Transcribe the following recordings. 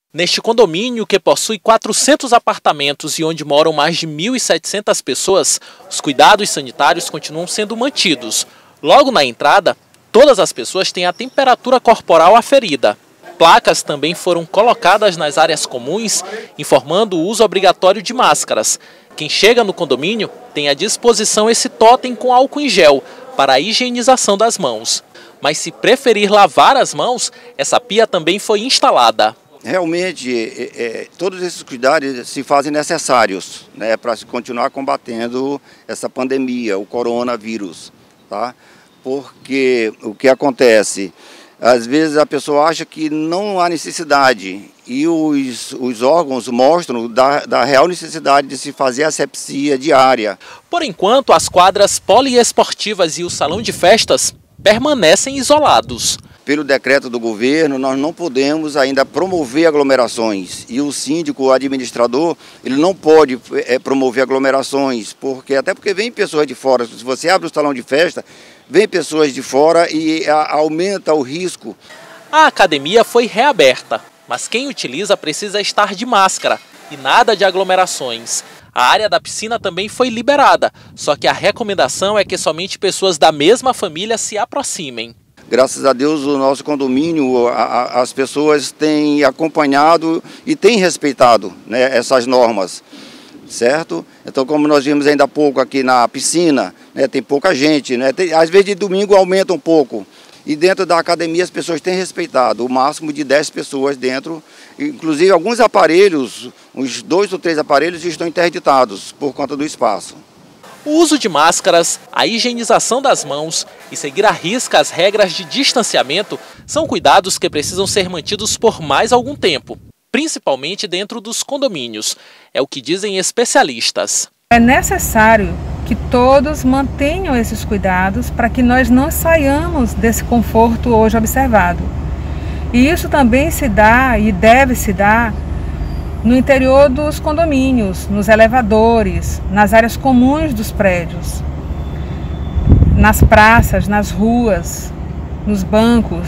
Neste condomínio, que possui 400 apartamentos e onde moram mais de 1.700 pessoas, os cuidados sanitários continuam sendo mantidos. Logo na entrada, todas as pessoas têm a temperatura corporal aferida. Placas também foram colocadas nas áreas comuns, informando o uso obrigatório de máscaras. Quem chega no condomínio tem à disposição esse totem com álcool em gel para a higienização das mãos. Mas se preferir lavar as mãos, essa pia também foi instalada. Realmente, todos esses cuidados se fazem necessários, né, para continuar combatendo essa pandemia, o coronavírus, tá? Porque o que acontece, às vezes a pessoa acha que não há necessidade e os órgãos mostram da real necessidade de se fazer asepsia diária. Por enquanto, as quadras poliesportivas e o salão de festas permanecem isolados. Pelo decreto do governo, nós não podemos ainda promover aglomerações. E o síndico, o administrador, ele não pode promover aglomerações, até porque vem pessoas de fora. Se você abre o salão de festa, vem pessoas de fora e aumenta o risco. A academia foi reaberta, mas quem utiliza precisa estar de máscara e nada de aglomerações. A área da piscina também foi liberada, só que a recomendação é que somente pessoas da mesma família se aproximem. Graças a Deus, o nosso condomínio, as pessoas têm acompanhado e têm respeitado, né, essas normas, certo? Então, como nós vimos ainda há pouco aqui na piscina, né, tem pouca gente, né, às vezes de domingo aumenta um pouco. E dentro da academia as pessoas têm respeitado o máximo de 10 pessoas dentro. Inclusive alguns aparelhos, uns 2 ou 3 aparelhos estão interditados por conta do espaço. O uso de máscaras, a higienização das mãos e seguir à risca as regras de distanciamento são cuidados que precisam ser mantidos por mais algum tempo, principalmente dentro dos condomínios, é o que dizem especialistas. É necessário que todos mantenham esses cuidados para que nós não saiamos desse conforto hoje observado. E isso também se dá e deve se dar no interior dos condomínios, nos elevadores, nas áreas comuns dos prédios, nas praças, nas ruas, nos bancos,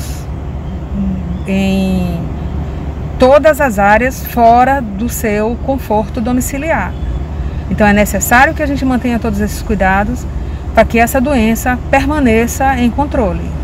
em todas as áreas fora do seu conforto domiciliar. Então é necessário que a gente mantenha todos esses cuidados para que essa doença permaneça em controle.